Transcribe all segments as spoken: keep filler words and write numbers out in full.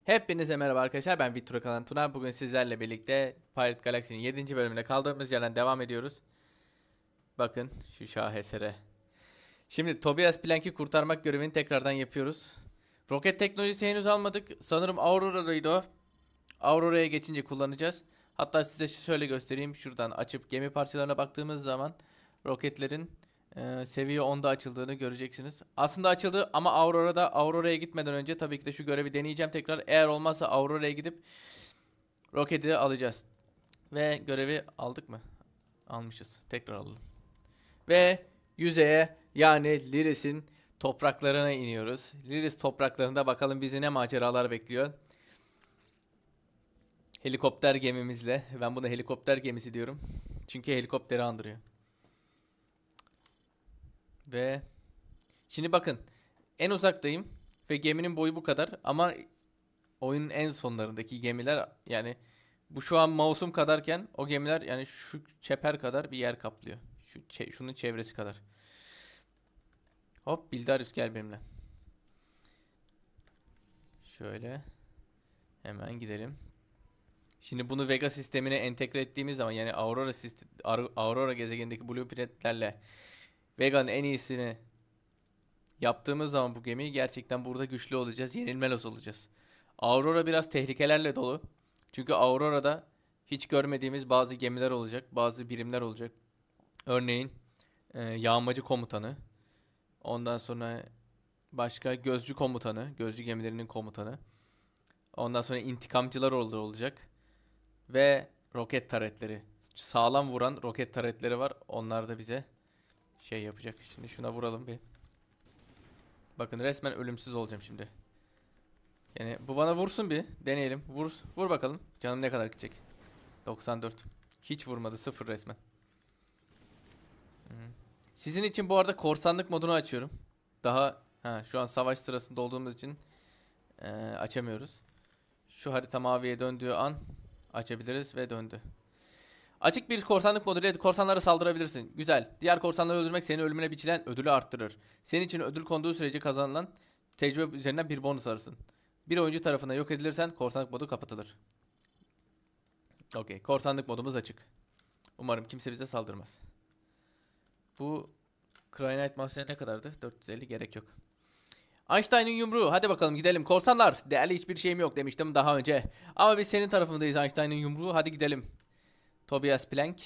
Hepinize merhaba arkadaşlar, ben Vitura Kalan Tuna. Bugün sizlerle birlikte Pirate Galaxy'nin yedinci bölümüne kaldığımız yerden devam ediyoruz. Bakın şu şahesere. Şimdi Tobias Plank'i kurtarmak görevini tekrardan yapıyoruz. Roket teknolojisi henüz almadık. Sanırım Aurora'daydı o. Aurora'ya geçince kullanacağız. Hatta size şöyle göstereyim. Şuradan açıp gemi parçalarına baktığımız zaman roketlerin e, seviye onda açıldığını göreceksiniz. Aslında açıldı ama Aurora'da Aurora'ya gitmeden önce tabii ki de şu görevi deneyeceğim tekrar. Eğer olmazsa Aurora'ya gidip roketi alacağız. Ve görevi aldık mı? Almışız. Tekrar alalım. Ve yüzeye, yani Lyris'in topraklarına iniyoruz. Lyris topraklarında bakalım bizi ne maceralar bekliyor. Helikopter gemimizle. Ben buna helikopter gemisi diyorum. Çünkü helikopteri andırıyor. Ve şimdi bakın, en uzaktayım ve geminin boyu bu kadar ama oyunun en sonlarındaki gemiler, yani bu şu an mouse'um kadarken o gemiler yani şu çeper kadar bir yer kaplıyor. Şu çe- şunun çevresi kadar. Hop, Bildarius gel benimle. Şöyle hemen gidelim. Şimdi bunu Vega sistemine entegre ettiğimiz zaman, yani Aurora sistem, Aurora gezegenindeki blueprintlerle Vega'nın en iyisini yaptığımız zaman bu gemiyi gerçekten burada güçlü olacağız, yenilmez olacağız. Aurora biraz tehlikelerle dolu. Çünkü Aurora'da hiç görmediğimiz bazı gemiler olacak, bazı birimler olacak. Örneğin e, yağmacı komutanı, ondan sonra başka gözcü komutanı, gözcü gemilerinin komutanı. Ondan sonra intikamcılar olur olacak ve roket taretleri. Sağlam vuran roket taretleri var. Onlar da bize şey yapacak. Şimdi şuna vuralım bir. Bakın, resmen ölümsüz olacağım şimdi. Yani bu bana vursun bir. Deneyelim. Vur, vur bakalım. Canım ne kadar gidecek? doksan dört. Hiç vurmadı. Sıfır resmen. Sizin için bu arada korsanlık modunu açıyorum. Daha ha, şu an savaş sırasında olduğumuz için e, açamıyoruz. Şu harita maviye döndüğü an açabiliriz ve döndü. Açık bir korsanlık moduyla korsanlara saldırabilirsin. Güzel. Diğer korsanları öldürmek senin ölümüne biçilen ödülü arttırır. Senin için ödül konduğu sürece kazanılan tecrübe üzerinden bir bonus alırsın. Bir oyuncu tarafından yok edilirsen korsanlık modu kapatılır. Okey. Korsanlık modumuz açık. Umarım kimse bize saldırmaz. Bu Cryonite Master'e ne kadardı? dört yüz elli, gerek yok. Einstein'ın yumruğu. Hadi bakalım gidelim. Korsanlar. Değerli hiçbir şeyim yok demiştim daha önce. Ama biz senin tarafındayız Einstein'ın yumruğu. Hadi gidelim. Tobias Plank.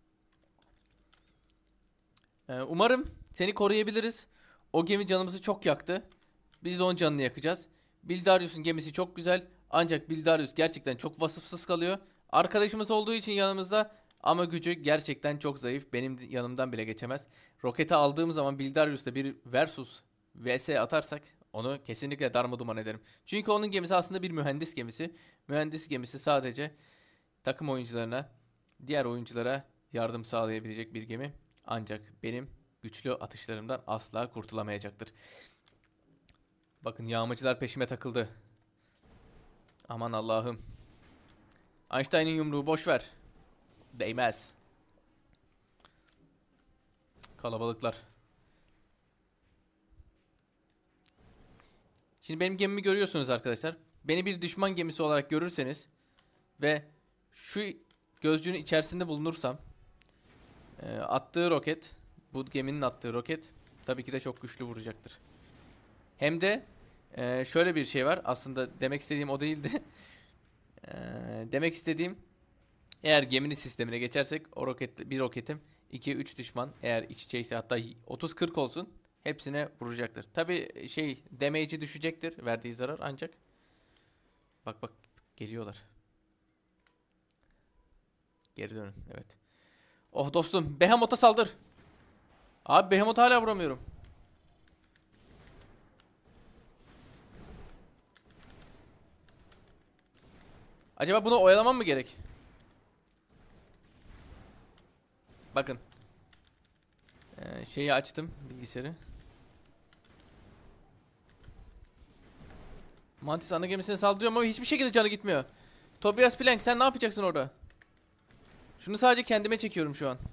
Ee, umarım seni koruyabiliriz. O gemi canımızı çok yaktı. Biz de onun canını yakacağız. Bildarius'un gemisi çok güzel. Ancak Bildarius gerçekten çok vasıfsız kalıyor. Arkadaşımız olduğu için yanımızda ama gücü gerçekten çok zayıf. Benim yanımdan bile geçemez. Roketi aldığım zaman Bildarius'ta bir versus vs atarsak onu kesinlikle darmaduman ederim. Çünkü onun gemisi aslında bir mühendis gemisi. Mühendis gemisi sadece takım oyuncularına, diğer oyunculara yardım sağlayabilecek bir gemi. Ancak benim güçlü atışlarımdan asla kurtulamayacaktır. Bakın, yağmacılar peşime takıldı. Aman Allah'ım. Einstein'ın yumruğu boş ver. Değmez. Kalabalıklar. Şimdi benim gemimi görüyorsunuz arkadaşlar. Beni bir düşman gemisi olarak görürseniz ve şu gözcüğün içerisinde bulunursam, e, attığı roket, bu geminin attığı roket tabii ki de çok güçlü vuracaktır. Hem de e, şöyle bir şey var. Aslında demek istediğim o değildi. e, demek istediğim, eğer geminin sistemine geçersek o roket, bir roketim iki üç düşman, eğer iç içeyse hatta otuz kırk olsun, hepsine vuracaktır. Tabii şey, damage'i düşecektir verdiği zarar, ancak bak bak, geliyorlar. Geri dönün, evet. Oh dostum, Behemoth'a saldır. Abi, Behemoth'a hala vuramıyorum. Acaba bunu oyalamam mı gerek? Bakın. Ee, şeyi açtım, bilgisayarı. Mantis ana gemisine saldırıyorum ama hiçbir şekilde canı gitmiyor. Tobias Plank, sen ne yapacaksın orada? Şunu sadece kendime çekiyorum şu an.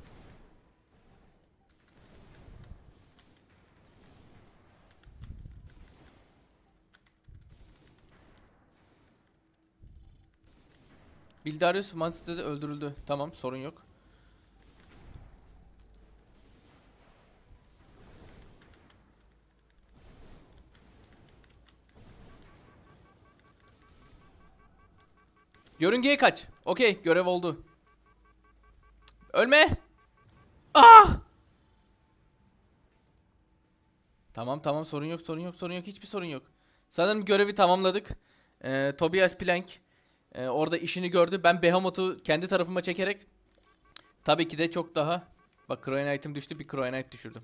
Bildarius Mantis'te de öldürüldü. Tamam, sorun yok. Yörüngeye kaç. Okey, görev oldu. Ölme. Ah! Tamam tamam, sorun yok sorun yok sorun yok, hiçbir sorun yok. Sanırım görevi tamamladık. Ee, Tobias Plank e, orada işini gördü. Ben Behemoth'u kendi tarafıma çekerek tabii ki de çok daha, bak Cryognite'ım düştü, bir Cryognite düşürdüm.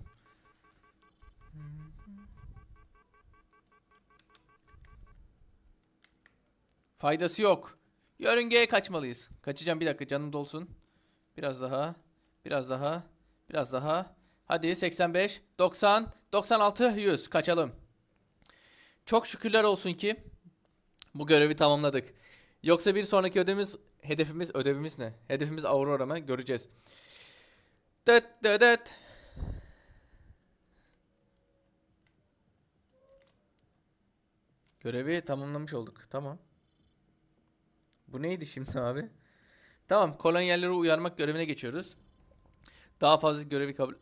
Faydası yok. Yörüngeye kaçmalıyız. Kaçacağım, bir dakika, canım dolsun. Biraz daha. Biraz daha. Biraz daha. Hadi seksen beş, doksan, doksan altı, yüz. Kaçalım. Çok şükürler olsun ki bu görevi tamamladık. Yoksa bir sonraki ödevimiz, hedefimiz, ödevimiz ne? Hedefimiz Aurora mı? Göreceğiz. Dıt dıt dıt. Görevi tamamlamış olduk. Tamam. Bu neydi şimdi abi? Tamam, kolonyalleri uyarmak görevine geçiyoruz. Daha fazla görevi kabul...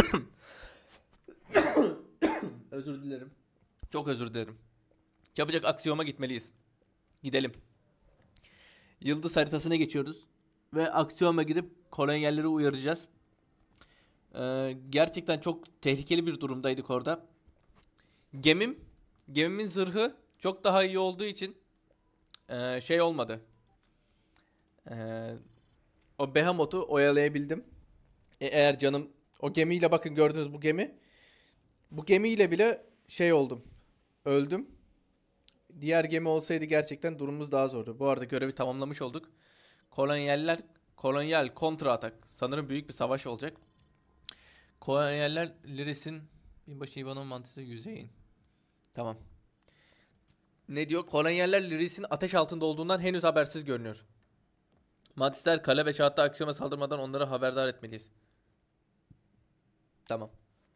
Özür dilerim. Çok özür dilerim. Çabucak aksiyoma gitmeliyiz. Gidelim. Yıldız haritasına geçiyoruz. Ve aksiyoma gidip kolonyalleri uyaracağız. Ee, gerçekten çok tehlikeli bir durumdaydık orada. Gemim, gemimin zırhı çok daha iyi olduğu için ee, şey olmadı. Ee, o Behemoth'u oyalayabildim. E, eğer canım o gemiyle, bakın gördünüz bu gemi. Bu gemiyle bile şey oldum. Öldüm. Diğer gemi olsaydı gerçekten durumumuz daha zordu. Bu arada görevi tamamlamış olduk. Kolonyaller, kolonyal kontra atak. Sanırım büyük bir savaş olacak. Kolonyaller Liris'in binbaşı Ivanov mantısı yüzeyin. Tamam. Ne diyor? Kolonyaller Liris'in ateş altında olduğundan henüz habersiz görünüyor. Mantisler kale ve çatıda aksiyona saldırmadan onları haberdar etmeliyiz. Tamam.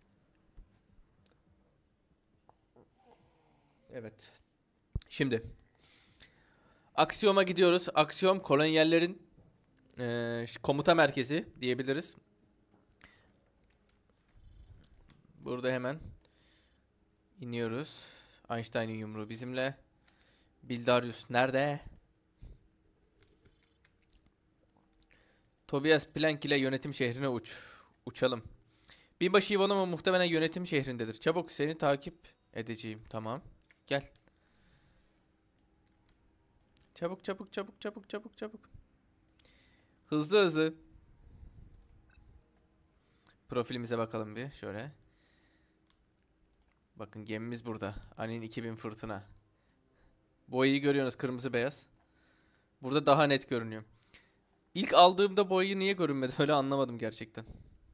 Evet. Şimdi aksiyoma gidiyoruz. Aksiyom kolonyallerin e, komuta merkezi diyebiliriz. Burada hemen iniyoruz. Einstein'ın yumruğu bizimle. Bildarius nerede? Tobias Plank ile yönetim şehrine uç. Uçalım. Binbaşı Ivanova muhtemelen yönetim şehrindedir. Çabuk, seni takip edeceğim. Tamam. Gel. Çabuk çabuk çabuk çabuk çabuk çabuk. Hızlı hızlı. Profilimize bakalım bir şöyle. Bakın gemimiz burada. Anin iki bin fırtına. Boyayı görüyorsunuz, kırmızı beyaz. Burada daha net görünüyor. İlk aldığımda boyayı niye görünmedi öyle anlamadım gerçekten.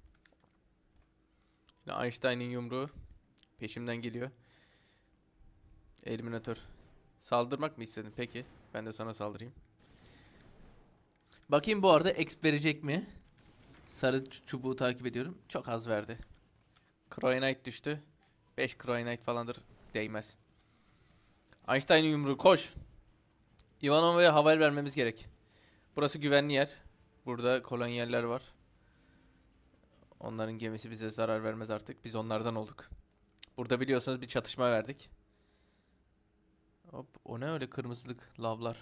Einstein'ın yumruğu peşimden geliyor. Eliminatör. Saldırmak mı istedin? Peki. Ben de sana saldırayım. Bakayım bu arada exp verecek mi? Sarı çubuğu takip ediyorum. Çok az verdi. Cryognite düştü. beş Cryognite falandır. Değmez. Einstein'ın yumruğu koş. Ivanova'ya haber vermemiz gerek. Burası güvenli yer. Burada kolonyaller var. Onların gemisi bize zarar vermez artık. Biz onlardan olduk. Burada biliyorsanız bir çatışma verdik. Hop, o ne öyle kırmızılık lavlar.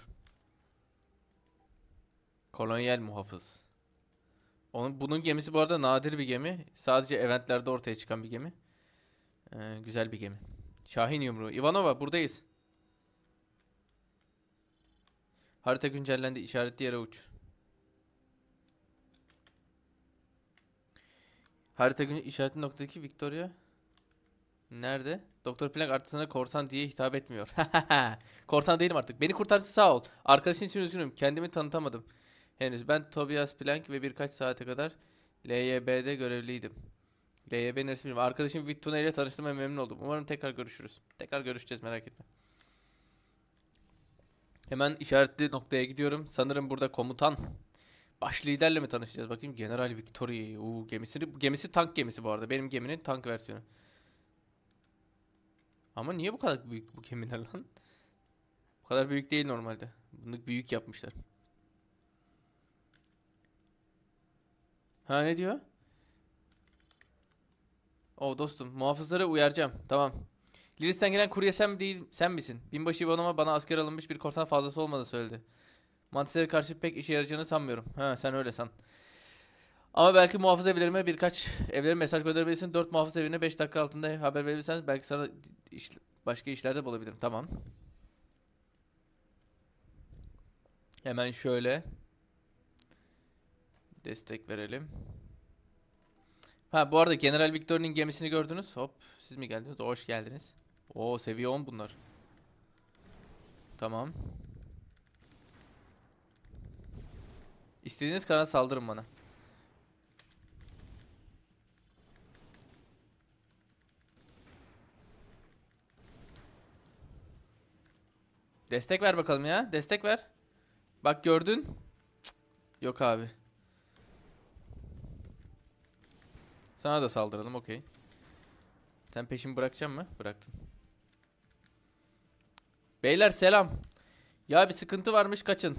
Kolonyal muhafız. Onun, bunun gemisi bu arada nadir bir gemi. Sadece eventlerde ortaya çıkan bir gemi. Ee, güzel bir gemi. Şahin yumruğu. Ivanova buradayız. Harita güncellendi. İşaretli yere uç. Harita gün işaretli noktadaki Victoria. Nerede? Doktor Plank artık sana korsan diye hitap etmiyor. Korsan değilim artık. Beni kurtardı, sağ ol. Arkadaşın için üzgünüm. Kendimi tanıtamadım. Henüz. Ben Tobias Plank ve birkaç saate kadar L Y B'de görevliydim. L Y B neresi bilmiyorum. Arkadaşım Vittuna ile tanıştığıma memnun oldum. Umarım tekrar görüşürüz. Tekrar görüşeceğiz, merak etme. Hemen işaretli noktaya gidiyorum. Sanırım burada komutan baş liderle mi tanışacağız? Bakayım. General Victory. Uuu, gemisi, gemisi tank gemisi bu arada. Benim geminin tank versiyonu. Ama niye bu kadar büyük bu gemiler lan? Bu kadar büyük değil normalde. Bunu büyük yapmışlar. Ha, ne diyor? O dostum, muhafızları uyaracağım. Tamam. Liris'ten gelen kurye sen değil, sen misin? Binbaşı Ivanova bana asker alınmış bir korsan fazlası olmadığını söyledi. Mantislere karşı pek işe yarayacağını sanmıyorum. Ha, sen öyle san. Ama belki muhafız evlerime birkaç evlere mesaj gönderebilirsin. Dört muhafız evine beş dakika altında haber verirsen belki sana iş, başka işlerde bulabilirim. Tamam. Hemen şöyle destek verelim. Ha, bu arada General Victor'un gemisini gördünüz. Hop, siz mi geldiniz? Hoş geldiniz. Oo, seviye on bunlar. Tamam. İstediğiniz kadar saldırın bana. Destek ver bakalım ya. Destek ver. Bak, gördün. Cık, yok abi. Sana da saldıralım, okey. Sen peşimi bırakacak mı? Bıraktın. Beyler selam. Ya bir sıkıntı varmış, kaçın.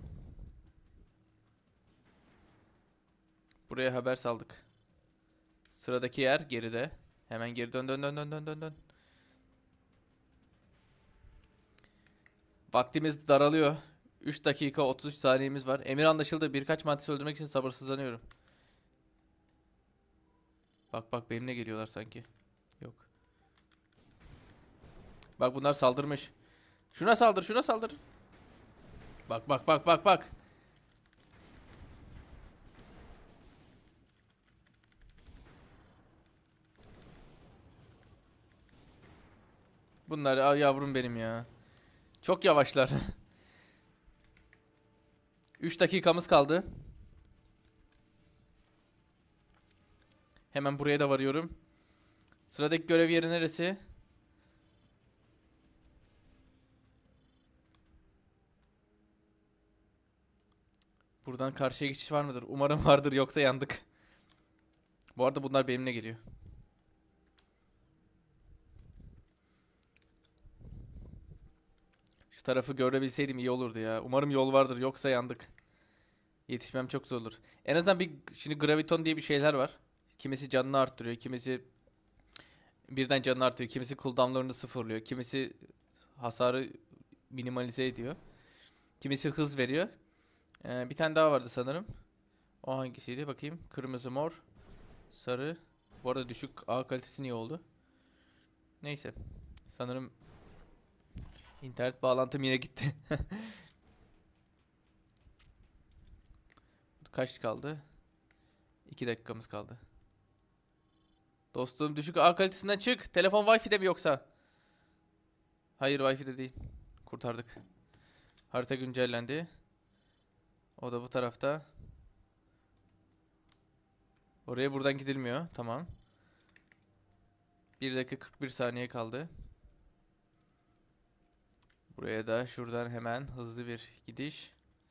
Buraya haber saldık. Sıradaki yer geride. Hemen geri dön dön dön dön dön dön dön. Vaktimiz daralıyor. üç dakika otuz üç saniyemiz var. Emir anlaşıldı. Birkaç mantis öldürmek için sabırsızlanıyorum. Bak bak, benimle geliyorlar sanki. Yok. Bak, bunlar saldırmış. Şuna saldır, şuna saldır. Bak bak bak bak bak. Bunlar, ay yavrum benim ya. Çok yavaşlar. üç dakikamız kaldı. Hemen buraya da varıyorum. Sıradaki görev yeri neresi? Buradan karşıya geçiş var mıdır? Umarım vardır, yoksa yandık. Bu arada bunlar benimle geliyor. Şu tarafı görebilseydim iyi olurdu ya. Umarım yol vardır, yoksa yandık. Yetişmem çok zor olur. En azından bir, şimdi graviton diye bir şeyler var. Kimisi canını arttırıyor, kimisi birden canını artırıyor, kimisi cooldown'larını sıfırlıyor, kimisi hasarı minimalize ediyor, kimisi hız veriyor. Ee, bir tane daha vardı sanırım. O hangisiydi? Bakayım. Kırmızı, mor, sarı. Bu arada düşük A kalitesi niye oldu? Neyse. Sanırım internet bağlantım yine gitti. Kaç kaldı? iki dakikamız kaldı. Dostum, düşük A kalitesinden çık. Telefon Wi-Fi'de mi yoksa? Hayır, Wi-Fi'de değil. Kurtardık. Harita güncellendi. O da bu tarafta. Oraya buradan gidilmiyor. Tamam. bir dakika kırk bir saniye kaldı. Buraya da şuradan hemen hızlı bir gidiş.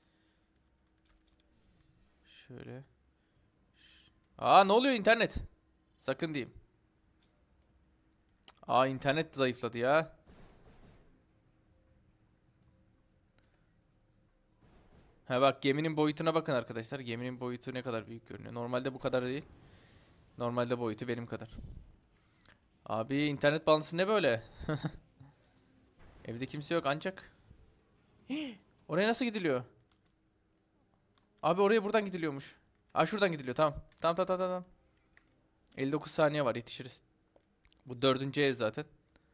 Şöyle. Aa, ne oluyor internet? Sakın diyeyim. Aa, internet zayıfladı ya. Ha bak, geminin boyutuna bakın arkadaşlar. Geminin boyutu ne kadar büyük görünüyor. Normalde bu kadar değil. Normalde boyutu benim kadar. Abi, internet bağlantısı ne böyle? Evde kimse yok ancak. Hii, oraya nasıl gidiliyor? Abi, oraya buradan gidiliyormuş. Aa, şuradan gidiliyor, tamam. Tamam tamam tamam tamam. elli dokuz saniye var, yetişiriz. Bu dördüncü ev zaten.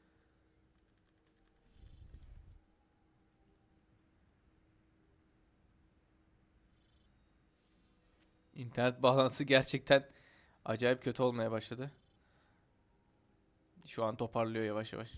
İnternet bağlantısı gerçekten acayip kötü olmaya başladı. Şu an toparlıyor yavaş yavaş.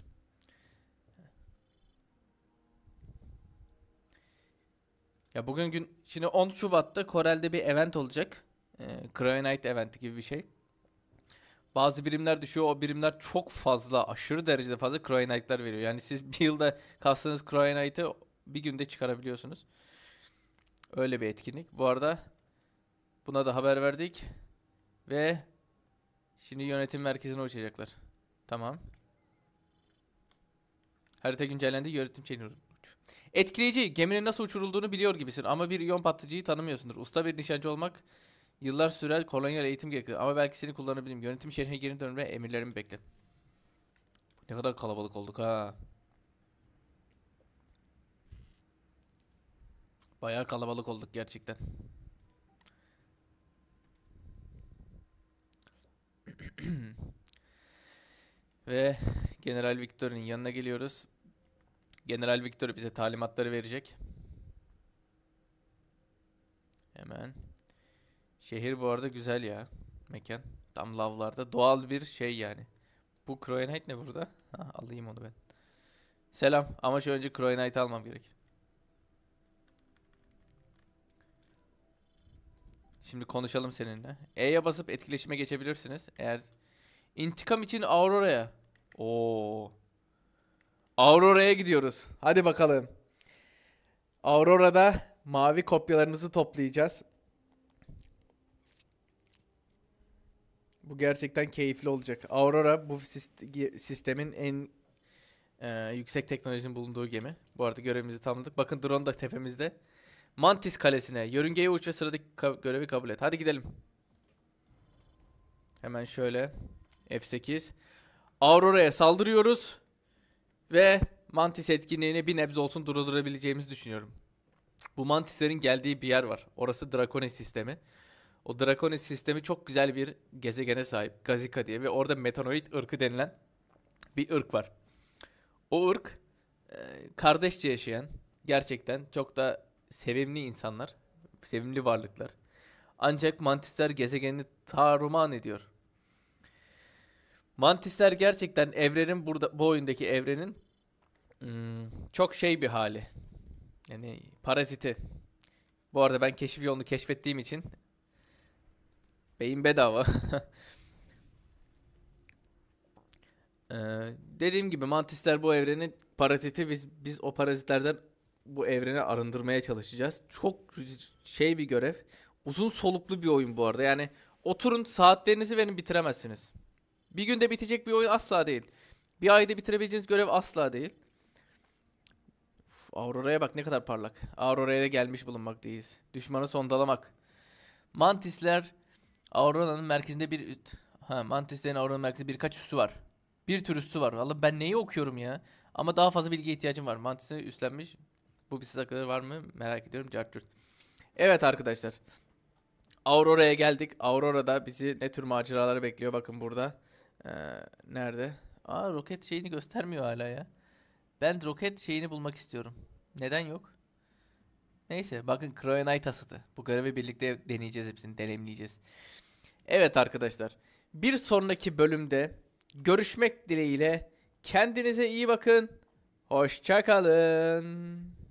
Ya bugün gün şimdi on Şubat'ta Corel'de bir event olacak. Ee, Cryonite eventi gibi bir şey. Bazı birimler düşüyor. O birimler çok fazla, aşırı derecede fazla Cryonite'lar veriyor. Yani siz bir yılda kastığınız Cryonite'ı bir günde çıkarabiliyorsunuz. Öyle bir etkinlik. Bu arada buna da haber verdik. Ve şimdi yönetim merkezine uçacaklar. Tamam. Harita güncellendi. Yönetim şeyini uç. Etkileyici. Geminin nasıl uçurulduğunu biliyor gibisin ama bir iyon patlıcıyı tanımıyorsundur. Usta bir nişancı olmak Yıllar sürer kolonyal eğitim gerekir. Ama belki seni kullanabilirim. Yönetim şehrine geri dön ve emirlerimi bekle. Ne kadar kalabalık olduk ha. Bayağı kalabalık olduk gerçekten. Ve General Victor'un yanına geliyoruz. General Victor bize talimatları verecek. Hemen. Şehir bu arada güzel ya. Mekan. Tam lavlarda. Doğal bir şey yani. Bu Kroenite ne burada? Ha, alayım onu ben. Selam. Ama şu önce Kroenite almam gerek. Şimdi konuşalım seninle. E'ye basıp etkileşime geçebilirsiniz. Eğer intikam için Aurora'ya. Oo. Aurora'ya gidiyoruz. Hadi bakalım. Aurora'da mavi kopyalarımızı toplayacağız. Bu gerçekten keyifli olacak. Aurora bu sist- sistemin en e, yüksek teknolojinin bulunduğu gemi. Bu arada görevimizi tamamladık. Bakın drone da tepemizde. Mantis Kalesi'ne. Yörüngeye uç ve sıradaki ka- görevi kabul et. Hadi gidelim. Hemen şöyle. F sekiz. Aurora'ya saldırıyoruz. Ve Mantis etkinliğini bir nebze olsun durdurabileceğimizi düşünüyorum. Bu Mantislerin geldiği bir yer var. Orası Draconis sistemi. O Draconis sistemi çok güzel bir gezegene sahip. Gazika diye ve orada metanoid ırkı denilen bir ırk var. O ırk e, kardeşçe yaşayan, gerçekten çok da sevimli insanlar, sevimli varlıklar. Ancak mantisler gezegenini taruman ediyor. Mantisler gerçekten evrenin burada bu oyundaki evrenin hmm, çok şey bir hali. Yani paraziti. Bu arada ben keşif yolunu keşfettiğim için beyin bedava. Ee, dediğim gibi mantisler bu evrenin paraziti. Biz, biz o parazitlerden bu evreni arındırmaya çalışacağız. Çok şey bir görev. Uzun soluklu bir oyun bu arada. Yani oturun saatlerinizi verin bitiremezsiniz. Bir günde bitecek bir oyun asla değil. Bir ayda bitirebileceğiniz görev asla değil. Uf, Aurora'ya bak ne kadar parlak. Aurora'ya da gelmiş bulunmaktayız. Düşmanı sondalamak. Mantisler Aurora'nın merkezinde bir... Ha, Mantislerin Aurora'nın merkezinde birkaç üssü var. Bir tür üssü var. Vallahi ben neyi okuyorum ya? Ama daha fazla bilgiye ihtiyacım var. Mantis'e üstlenmiş. Bu bir size kadar var mı? Merak ediyorum. Cartürt. Evet arkadaşlar. Aurora'ya geldik. Aurora'da bizi ne tür maceraları bekliyor? Bakın burada. Ee, nerede? Aa, roket şeyini göstermiyor hala ya. Ben roket şeyini bulmak istiyorum. Neden yok? Neyse bakın Kroenite asıtı. Bu görevi birlikte deneyeceğiz hepsini. Deneyimleyeceğiz. Evet arkadaşlar. Bir sonraki bölümde görüşmek dileğiyle. Kendinize iyi bakın. Hoşça kalın.